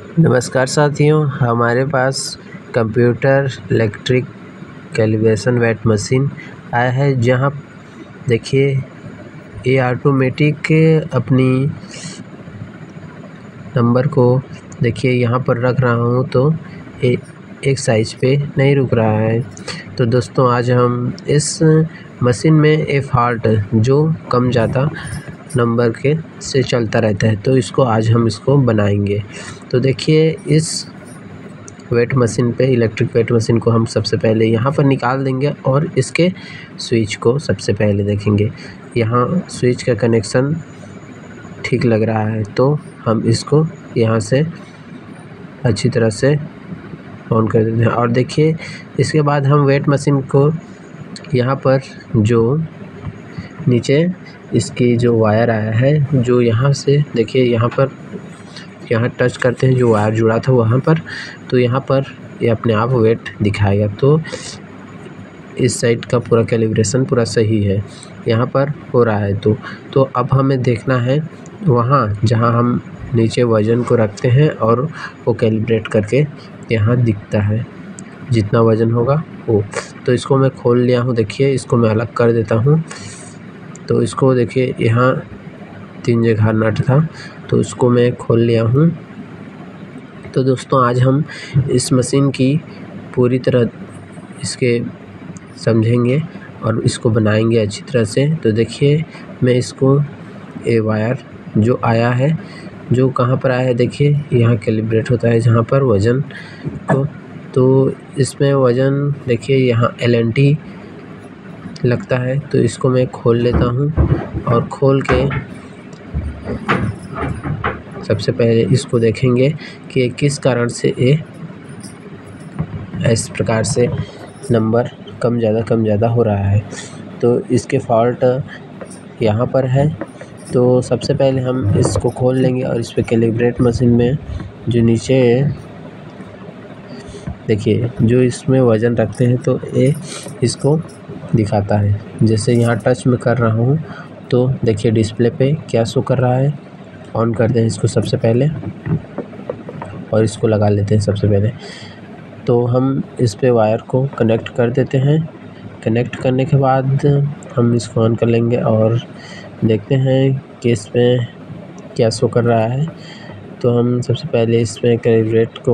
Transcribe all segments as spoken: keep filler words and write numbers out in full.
नमस्कार साथियों, हमारे पास computer electric calibration weight machine आया है। जहां देखिए ये ऑटोमेटिक अपनी नंबर को देखिए यहाँ पर रख रहा हूँ तो ये एक साइज पे नहीं रुक रहा है। तो दोस्तों आज हम इस मशीन में ए फॉल्ट जो कम ज़्यादा नंबर के से चलता रहता है, तो इसको आज हम इसको बनाएंगे। तो देखिए इस वेट मशीन पे इलेक्ट्रिक वेट मशीन को हम सबसे पहले यहाँ पर निकाल देंगे और इसके स्विच को सबसे पहले देखेंगे। यहाँ स्विच का कनेक्शन ठीक लग रहा है तो हम इसको यहाँ से अच्छी तरह से ऑन कर देते हैं। और देखिए इसके बाद हम वेट मशीन को यहाँ पर जो नीचे इसकी जो वायर आया है, जो यहाँ से देखिए यहाँ पर यहाँ टच करते हैं जो वायर जुड़ा था वहाँ पर, तो यहाँ पर ये अपने आप वेट दिखाएगा। तो इस साइड का पूरा कैलिब्रेशन पूरा सही है, यहाँ पर हो रहा है। तो तो अब हमें देखना है वहाँ जहाँ हम नीचे वज़न को रखते हैं और वो कैलिब्रेट करके यहाँ दिखता है जितना वज़न होगा वो। तो इसको मैं खोल लिया हूँ, देखिए इसको मैं अलग कर देता हूँ। तो इसको देखिए यहाँ तीन जगह नट था तो इसको मैं खोल लिया हूँ। तो दोस्तों आज हम इस मशीन की पूरी तरह इसके समझेंगे और इसको बनाएंगे अच्छी तरह से। तो देखिए मैं इसको ए वायर जो आया है, जो कहाँ पर आया है देखिए यहाँ कैलिब्रेट होता है जहाँ पर वज़न को, तो इसमें वज़न देखिए यहाँ एल एन टी लगता है। तो इसको मैं खोल लेता हूँ और खोल के सबसे पहले इसको देखेंगे कि किस कारण से ये इस प्रकार से नंबर कम ज़्यादा कम ज़्यादा हो रहा है। तो इसके फॉल्ट यहाँ पर है। तो सबसे पहले हम इसको खोल लेंगे और इस पे कैलिब्रेट मशीन में जो नीचे देखिए जो इसमें वज़न रखते हैं तो ये इसको दिखाता है। जैसे यहाँ टच में कर रहा हूँ तो देखिए डिस्प्ले पे क्या शो कर रहा है। ऑन करते हैं इसको सबसे पहले और इसको लगा लेते हैं सबसे पहले। तो हम इस पे वायर को कनेक्ट कर देते हैं। कनेक्ट करने के बाद हम इसको ऑन कर लेंगे और देखते हैं कि इसमें क्या शो कर रहा है। तो हम सबसे पहले इसमें कैलिब्रेट को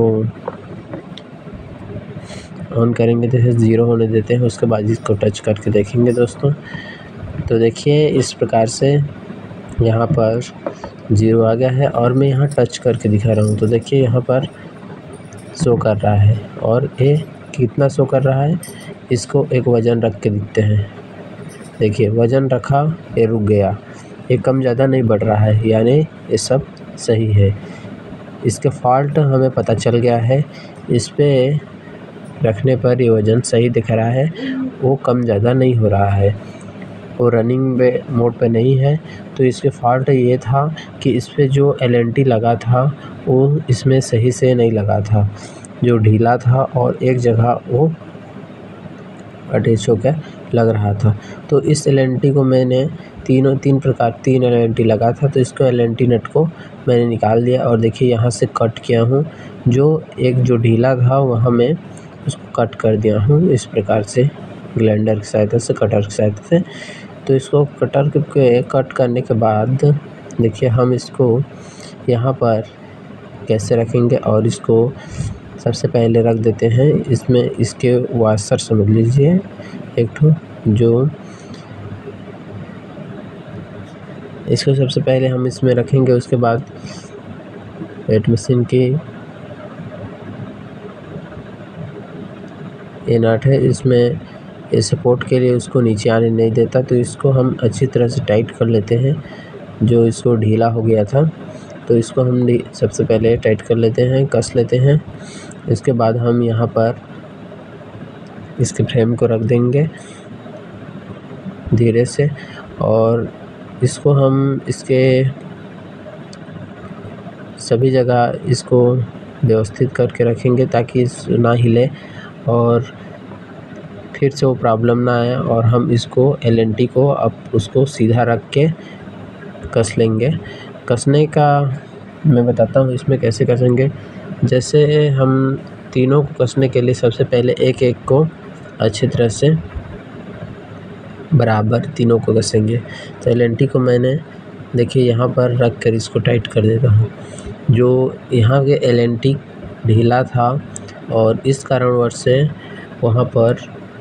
ऑन करेंगे, जैसे ज़ीरो होने देते हैं, उसके बाद इसको टच करके देखेंगे दोस्तों। तो देखिए इस प्रकार से यहाँ पर ज़ीरो आ गया है और मैं यहाँ टच करके दिखा रहा हूँ। तो देखिए यहाँ पर शो कर रहा है और ये कितना शो कर रहा है, इसको एक वज़न रख के दिखते हैं। देखिए वज़न रखा, ये रुक गया, ये कम ज़्यादा नहीं बढ़ रहा है, यानी ये सब सही है। इसके फॉल्ट हमें पता चल गया है। इस पे रखने पर ये वज़न सही दिख रहा है, वो कम ज़्यादा नहीं हो रहा है, वो रनिंग पे मोड पे नहीं है। तो इसके फॉल्ट ये था कि इस पे जो एल एन टी लगा था वो इसमें सही से नहीं लगा था, जो ढीला था और एक जगह वो अटैच होकर लग रहा था। तो इस एल एन टी को मैंने तीनों तीन प्रकार तीन एल एन टी लगा था, तो इसको एल एन टी नट को मैंने निकाल दिया और देखिए यहाँ से कट किया हूँ। जो एक जो ढीला था वहाँ मैं उसको कट कर दिया हूँ इस प्रकार से, ग्राइंडर की सहायता से, कटर की सहायता से। तो इसको कटर के कट करने के बाद देखिए हम इसको यहाँ पर कैसे रखेंगे और इसको सबसे पहले रख देते हैं इसमें इसके वाशर समझ लीजिए एक ठो, जो इसको सबसे पहले हम इसमें रखेंगे। उसके बाद वेट मशीन की ये नट है, इसमें ये सपोर्ट के लिए उसको नीचे आने नहीं देता। तो इसको हम अच्छी तरह से टाइट कर लेते हैं, जो इसको ढीला हो गया था। तो इसको हम सबसे पहले टाइट कर लेते हैं, कस लेते हैं। इसके बाद हम यहाँ पर इसके फ्रेम को रख देंगे धीरे से और इसको हम इसके सभी जगह इसको व्यवस्थित करके रखेंगे ताकि ना हिले और फिर से वो प्रॉब्लम ना आए। और हम इसको एल एन टी को अब उसको सीधा रख के कस लेंगे। कसने का मैं बताता हूँ इसमें कैसे कसेंगे। जैसे हम तीनों को कसने के लिए सबसे पहले एक एक को अच्छी तरह से बराबर तीनों को कसेंगे। तो एल एन टी को मैंने देखिए यहाँ पर रख कर इसको टाइट कर देता हूँ। जो यहाँ के एल एन टी ढीला था और इस कारणवश से वहाँ पर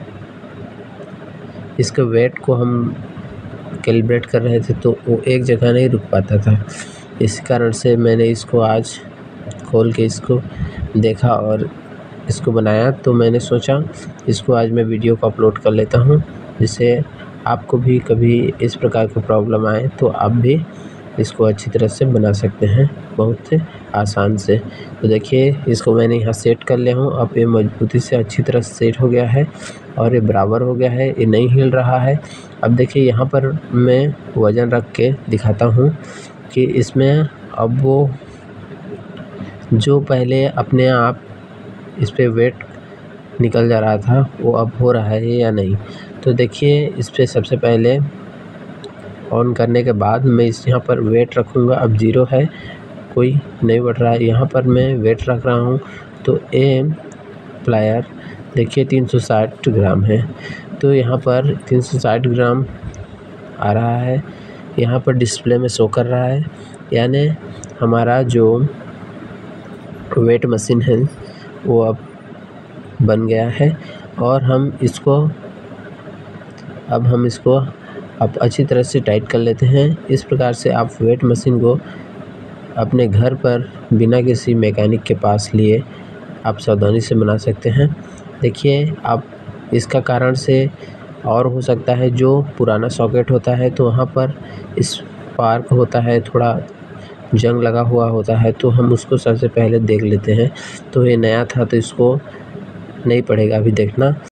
इसके वेट को हम कैलिब्रेट कर रहे थे तो वो एक जगह नहीं रुक पाता था। इस कारण से मैंने इसको आज खोल के इसको देखा और इसको बनाया। तो मैंने सोचा इसको आज मैं वीडियो को अपलोड कर लेता हूँ, जिससे आपको भी कभी इस प्रकार की प्रॉब्लम आए तो आप भी इसको अच्छी तरह से बना सकते हैं बहुत आसान से। तो देखिए इसको मैंने यहाँ सेट कर लिया हूँ। अब ये मजबूती से अच्छी तरह से सेट हो गया है और ये बराबर हो गया है, ये नहीं हिल रहा है। अब देखिए यहाँ पर मैं वज़न रख के दिखाता हूँ कि इसमें अब वो जो पहले अपने आप इस पे वेट निकल जा रहा था वो अब हो रहा है या नहीं। तो देखिए इस पे सबसे पहले ऑन करने के बाद मैं इस यहाँ पर वेट रखूँगा। अब ज़ीरो है, कोई नहीं बढ़ रहा है। यहाँ पर मैं वेट रख रहा हूँ तो ए प्लायर देखिए तीन सौ साठ ग्राम है। तो यहाँ पर तीन सौ साठ ग्राम आ रहा है, यहाँ पर डिस्प्ले में शो कर रहा है, यानी हमारा जो वेट मशीन है वो अब बन गया है। और हम इसको अब हम इसको अब अच्छी तरह से टाइट कर लेते हैं। इस प्रकार से आप वेट मशीन को अपने घर पर बिना किसी मैकेनिक के पास लिए आप सावधानी से बना सकते हैं। देखिए आप इसका कारण से और हो सकता है जो पुराना सॉकेट होता है तो वहाँ पर स्पार्क होता है, थोड़ा जंग लगा हुआ होता है, तो हम उसको सबसे पहले देख लेते हैं। तो ये नया था तो इसको नहीं पड़ेगा अभी देखना।